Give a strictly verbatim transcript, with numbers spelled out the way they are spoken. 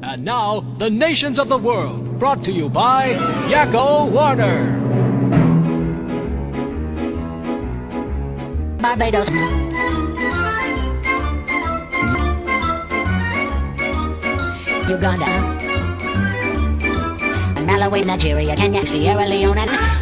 And now, the nations of the world, brought to you by Yakko Warner. Barbados, Uganda, Malawi, Nigeria, Kenya, Sierra Leone, and